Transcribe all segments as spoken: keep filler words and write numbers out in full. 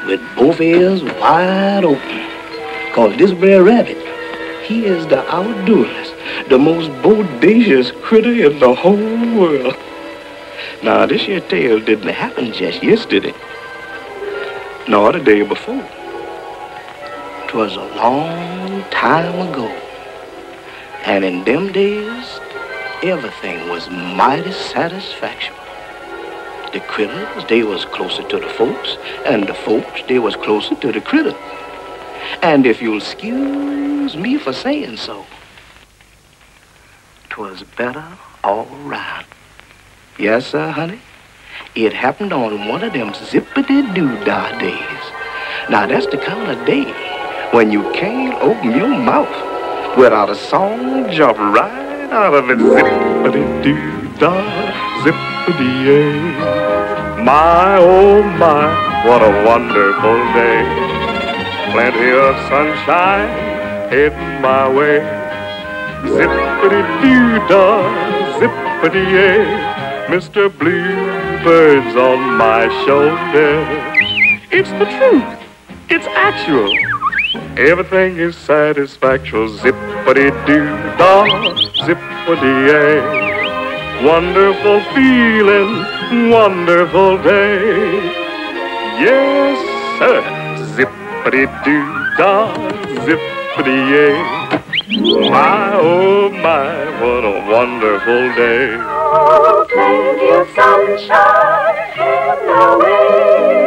with both ears wide open. Cause this Brer Rabbit, he is the outdoorest, the most bodacious critter in the whole world. Now, this here tale didn't happen just yesterday, nor the day before. 'Twas a long time ago. And in them days, everything was mighty satisfactory. The critters, they was closer to the folks, and the folks, they was closer to the critters. And if you'll excuse me for saying so, 'twas better all round. Yes, sir, honey. It happened on one of them zippity-doo-dah days. Now, that's the kind of day when you can't open your mouth without a song jump right out of it. Zippity-doo-dah, zippity-yay. My, oh my, what a wonderful day. Plenty of sunshine heading my way. Zippity-doo-dah, zippity-yay. Mister Bluebird's on my shoulder. It's the truth. It's actual. Everything is satisfactory. Zippity-doo-dah, zippity-yay. Wonderful feeling, wonderful day. Yes, sir. Zippity-doo-dah, zippity-yay. My, oh my, what a wonderful day. Oh, plenty of sunshine in the way.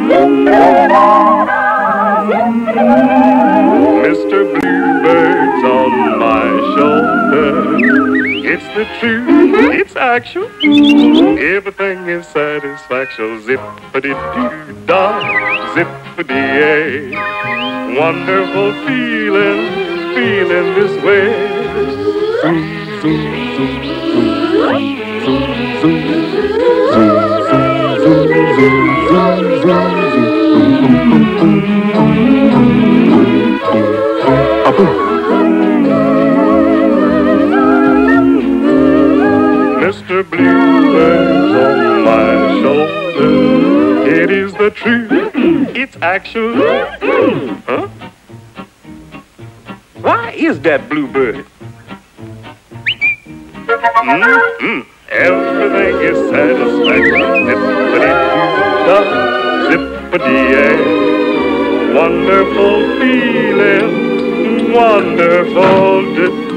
Mister Bluebird's on my shoulder. It's the truth, mm-hmm. It's actual. Mm-hmm. Everything is satisfaction. Zippity-doo-dah, zippity-yay. Wonderful feeling, feeling this way. Zoom, zoom, zoom, zoom, zoom, zoom, Mister Bluebird's on my shoulder. It is the truth. It's actual. Huh? Why is that Bluebird? Mm-hmm. Everything is satisfaction. Zippity-doo-dah, zippity-yay. Wonderful feeling, wonderful.